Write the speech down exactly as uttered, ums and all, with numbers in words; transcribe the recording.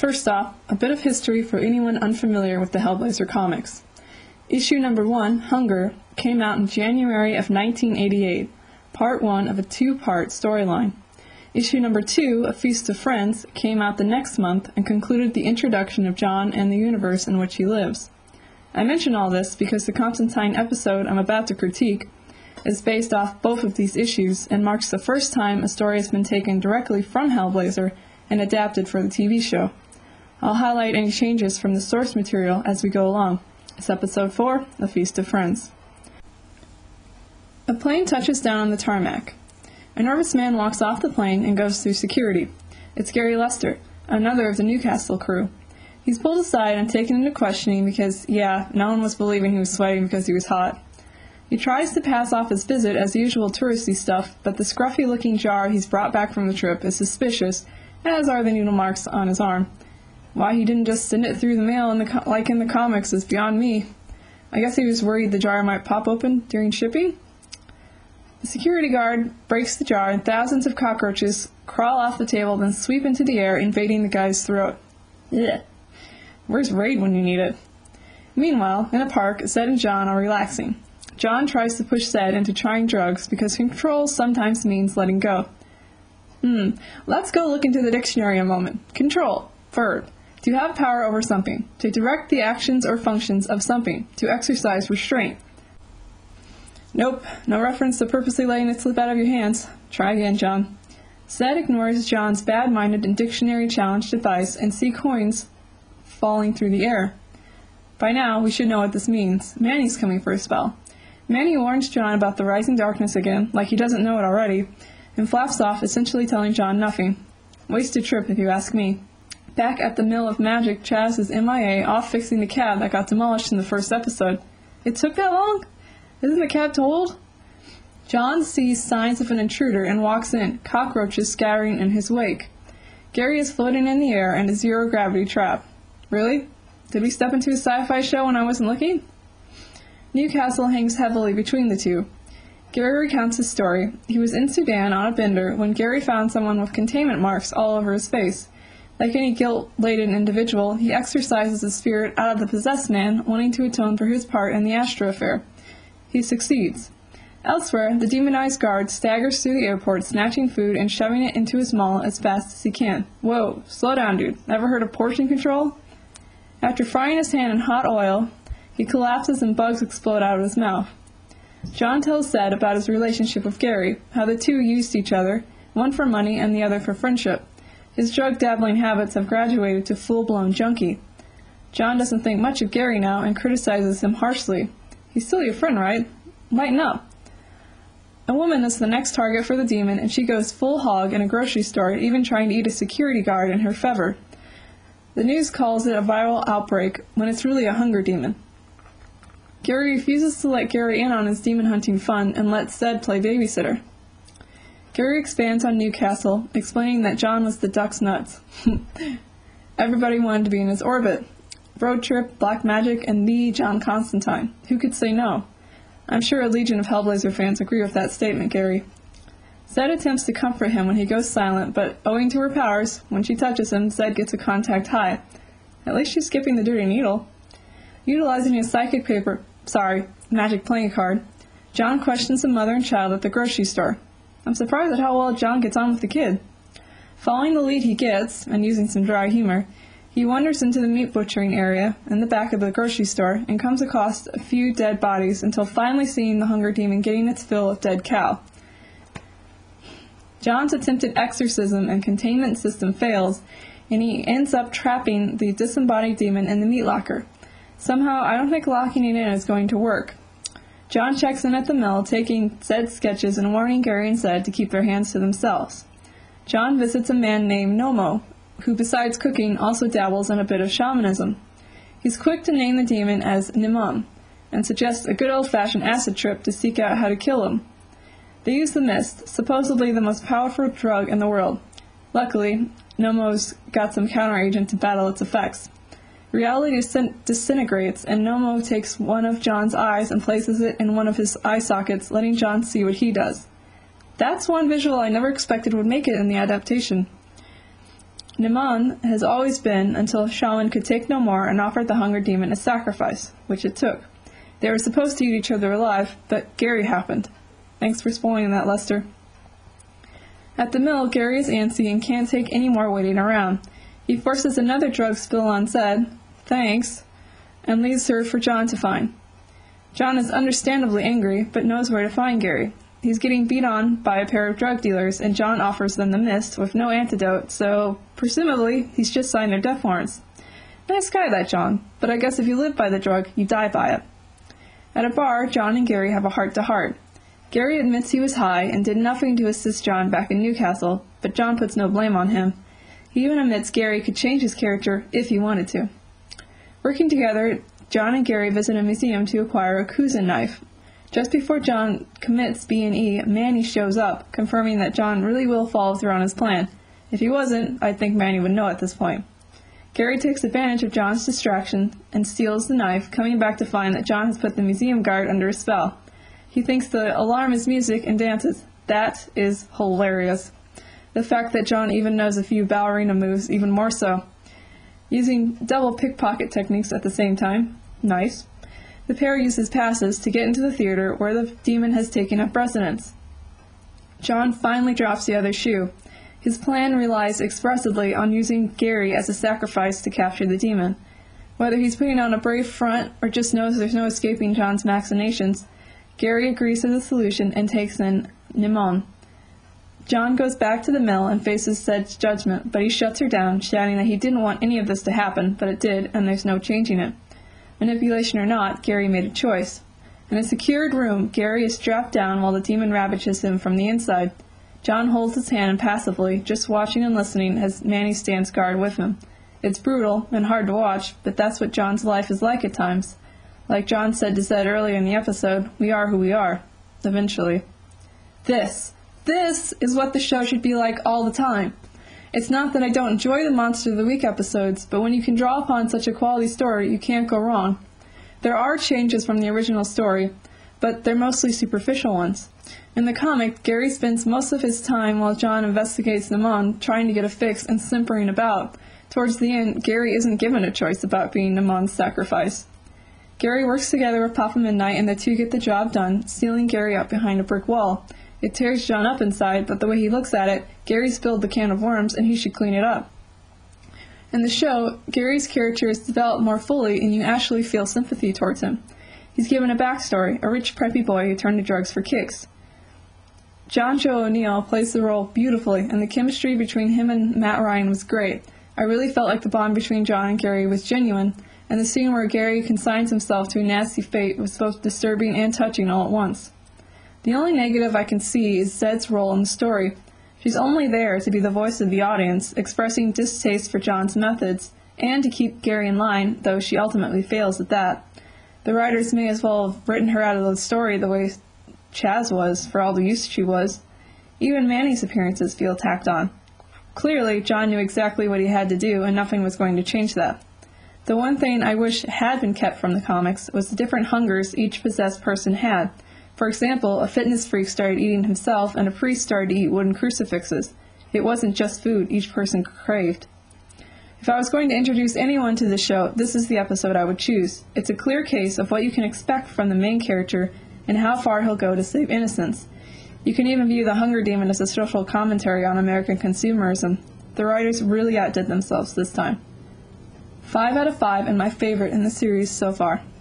First off, a bit of history for anyone unfamiliar with the Hellblazer comics. Issue number one, Hunger, came out in January of nineteen eighty-eight, part one of a two-part storyline. Issue number two, A Feast of Friends, came out the next month and concluded the introduction of John and the universe in which he lives. I mention all this because the Constantine episode I'm about to critique is based off both of these issues and marks the first time a story has been taken directly from Hellblazer and adapted for the T V show. I'll highlight any changes from the source material as we go along. It's episode four, A Feast of Friends. A plane touches down on the tarmac. A nervous man walks off the plane and goes through security. It's Gary Lester, another of the Newcastle crew. He's pulled aside and taken into questioning because, yeah, no one was believing he was sweating because he was hot. He tries to pass off his visit as usual touristy stuff, but the scruffy-looking jar he's brought back from the trip is suspicious, as are the needle marks on his arm. Why he didn't just send it through the mail in the co- like in the comics is beyond me. I guess he was worried the jar might pop open during shipping? The security guard breaks the jar and thousands of cockroaches crawl off the table then sweep into the air, invading the guy's throat. Ugh. Where's Raid when you need it? Meanwhile, in a park, Zed and John are relaxing. John tries to push Zed into trying drugs because control sometimes means letting go. Hmm, let's go look into the dictionary a moment. Control, verb. To have power over something. To direct the actions or functions of something. To exercise restraint. Nope, no reference to purposely letting it slip out of your hands. Try again, John. Zed ignores John's bad-minded and dictionary-challenged advice and sees coins falling through the air. By now, we should know what this means. Manny's coming for a spell. Manny warns John about the rising darkness again, like he doesn't know it already, and flaps off, essentially telling John nothing. Wasted trip, if you ask me. Back at the Mill of Magic, Chaz is M I A, off fixing the cab that got demolished in the first episode. It took that long? Isn't the cab told? John sees signs of an intruder and walks in, cockroaches scattering in his wake. Gary is floating in the air in a zero-gravity trap. Really? Did we step into a sci-fi show when I wasn't looking? Newcastle hangs heavily between the two. Gary recounts his story. He was in Sudan on a bender when Gary found someone with containment marks all over his face. Like any guilt-laden individual, he exorcises the spirit out of the possessed man, wanting to atone for his part in the Astra affair. He succeeds. Elsewhere, the demonized guard staggers through the airport, snatching food and shoving it into his maw as fast as he can. Whoa, slow down, dude. Ever heard of portion control? After frying his hand in hot oil, he collapses and bugs explode out of his mouth. John tells Zed about his relationship with Gary, how the two used each other, one for money and the other for friendship. His drug-dabbling habits have graduated to full-blown junkie. John doesn't think much of Gary now and criticizes him harshly. He's still your friend, right? Lighten up. A woman is the next target for the demon, and she goes full hog in a grocery store, even trying to eat a security guard in her fever. The news calls it a viral outbreak, when it's really a hunger demon. Gary refuses to let Gary in on his demon-hunting fun and lets Zed play babysitter. Gary expands on Newcastle, explaining that John was the duck's nuts. Everybody wanted to be in his orbit. Road trip, black magic, and the John Constantine. Who could say no? I'm sure a legion of Hellblazer fans agree with that statement, Gary. Zed attempts to comfort him when he goes silent, but owing to her powers, when she touches him, Zed gets a contact high. At least she's skipping the dirty needle. Utilizing his psychic paper, sorry, magic playing card, John questions the mother and child at the grocery store. I'm surprised at how well John gets on with the kid. Following the lead he gets, and using some dry humor, he wanders into the meat butchering area in the back of the grocery store and comes across a few dead bodies until finally seeing the hunger demon getting its fill of dead cow. John's attempted exorcism and containment system fails, and he ends up trapping the disembodied demon in the meat locker. Somehow, I don't think locking it in is going to work. John checks in at the mill, taking Zed's sketches and warning Gary and Zed to keep their hands to themselves. John visits a man named Nomo, who besides cooking also dabbles in a bit of shamanism. He's quick to name the demon as Nimam, and suggests a good old-fashioned acid trip to seek out how to kill him. They use the mist, supposedly the most powerful drug in the world. Luckily, Nomo's got some counteragent to battle its effects. Reality dis- disintegrates, and Nomo takes one of John's eyes and places it in one of his eye sockets, letting John see what he does. That's one visual I never expected would make it in the adaptation. Nimon has always been until Shaman could take no more and offered the hunger demon a sacrifice, which it took. They were supposed to eat each other alive, but Gary happened. Thanks for spoiling that, Lester. At the mill, Gary is antsy and can't take any more waiting around. He forces another drug spill on Zed, thanks, and leaves her for John to find. John is understandably angry, but knows where to find Gary. He's getting beat on by a pair of drug dealers, and John offers them the mist with no antidote, so presumably he's just signed their death warrants. Nice guy, that John, but I guess if you live by the drug, you die by it. At a bar, John and Gary have a heart-to-heart. Gary admits he was high and did nothing to assist John back in Newcastle, but John puts no blame on him. He even admits Gary could change his character if he wanted to. Working together, John and Gary visit a museum to acquire a Kuzin knife. Just before John commits B and E, Manny shows up, confirming that John really will follow through on his plan. If he wasn't, I think Manny would know at this point. Gary takes advantage of John's distraction and steals the knife, coming back to find that John has put the museum guard under a spell. He thinks the alarm is music and dances. That is hilarious. The fact that John even knows a few ballerina moves, even more so. Using double pickpocket techniques at the same time. Nice. The pair uses passes to get into the theater where the demon has taken up residence. John finally drops the other shoe. His plan relies expressively on using Gary as a sacrifice to capture the demon. Whether he's putting on a brave front or just knows there's no escaping John's machinations, Gary agrees to the solution and takes in Nimon. John goes back to the mill and faces Zed's judgment, but he shuts her down, shouting that he didn't want any of this to happen, but it did, and there's no changing it. Manipulation or not, Gary made a choice. In a secured room, Gary is strapped down while the demon ravages him from the inside. John holds his hand impassively, just watching and listening as Manny stands guard with him. It's brutal and hard to watch, but that's what John's life is like at times. Like John said to Zed earlier in the episode, we are who we are. Eventually. This, this is what the show should be like all the time. It's not that I don't enjoy the Monster of the Week episodes, but when you can draw upon such a quality story, you can't go wrong. There are changes from the original story, but they're mostly superficial ones. In the comic, Gary spends most of his time while John investigates Nimon, trying to get a fix and simpering about. Towards the end, Gary isn't given a choice about being Nimon's sacrifice. Gary works together with Papa Midnight and the two get the job done, sealing Gary up behind a brick wall. It tears John up inside, but the way he looks at it, Gary spilled the can of worms and he should clean it up. In the show, Gary's character is developed more fully and you actually feel sympathy towards him. He's given a backstory, a rich preppy boy who turned to drugs for kicks. John Joe O'Neill plays the role beautifully, and the chemistry between him and Matt Ryan was great. I really felt like the bond between John and Gary was genuine, and the scene where Gary consigns himself to a nasty fate was both disturbing and touching all at once. The only negative I can see is Zed's role in the story. She's only there to be the voice of the audience, expressing distaste for John's methods, and to keep Gary in line, though she ultimately fails at that. The writers may as well have written her out of the story the way Chaz was, for all the use she was. Even Manny's appearances feel tacked on. Clearly, John knew exactly what he had to do, and nothing was going to change that. The one thing I wish had been kept from the comics was the different hungers each possessed person had. For example, a fitness freak started eating himself, and a priest started to eat wooden crucifixes. It wasn't just food each person craved. If I was going to introduce anyone to the show, this is the episode I would choose. It's a clear case of what you can expect from the main character and how far he'll go to save innocence. You can even view the Hunger Demon as a social commentary on American consumerism. The writers really outdid themselves this time. Five out of five and my favorite in the series so far.